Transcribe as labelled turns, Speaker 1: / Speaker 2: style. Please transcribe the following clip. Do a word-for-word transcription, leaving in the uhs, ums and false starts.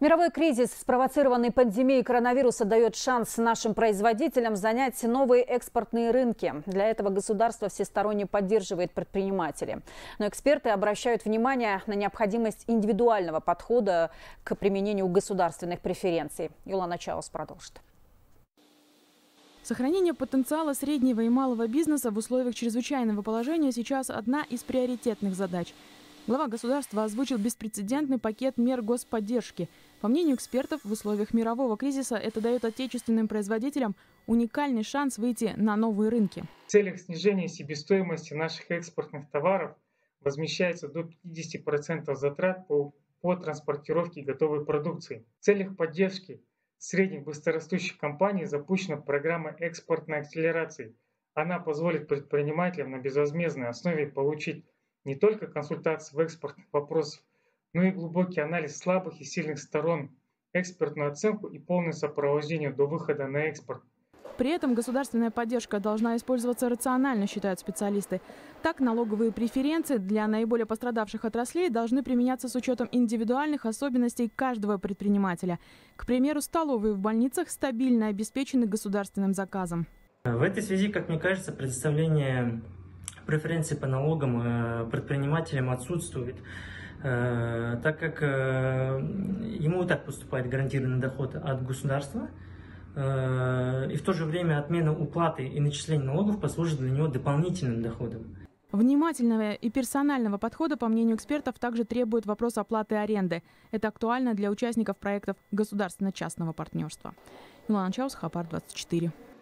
Speaker 1: Мировой кризис, спровоцированный пандемией коронавируса, дает шанс нашим производителям занять новые экспортные рынки. Для этого государство всесторонне поддерживает предпринимателей. Но эксперты обращают внимание на необходимость индивидуального подхода к применению государственных преференций. Юлана Чаус продолжит.
Speaker 2: Сохранение потенциала среднего и малого бизнеса в условиях чрезвычайного положения сейчас одна из приоритетных задач. Глава государства озвучил беспрецедентный пакет мер господдержки. По мнению экспертов, в условиях мирового кризиса это дает отечественным производителям уникальный шанс выйти на новые рынки.
Speaker 3: В целях снижения себестоимости наших экспортных товаров возмещается до пятидесяти процентов затрат по, по транспортировке готовой продукции. В целях поддержки средних быстрорастущих компаний запущена программа экспортной акселерации. Она позволит предпринимателям на безвозмездной основе получить не только консультации в экспортных вопросах, но и глубокий анализ слабых и сильных сторон, экспертную оценку и полное сопровождение до выхода на экспорт.
Speaker 2: При этом государственная поддержка должна использоваться рационально, считают специалисты. Так, налоговые преференции для наиболее пострадавших отраслей должны применяться с учетом индивидуальных особенностей каждого предпринимателя. К примеру, столовые в больницах стабильно обеспечены государственным заказом.
Speaker 4: В этой связи, как мне кажется, предоставление преференции по налогам предпринимателям отсутствует, так как ему и так поступает гарантированный доход от государства, и в то же время отмена уплаты и начисления налогов послужит для него дополнительным доходом.
Speaker 2: Внимательного и персонального подхода, по мнению экспертов, также требует вопрос оплаты аренды. Это актуально для участников проектов государственно-частного партнерства. Юлана Чаус, Хабар двадцать четыре.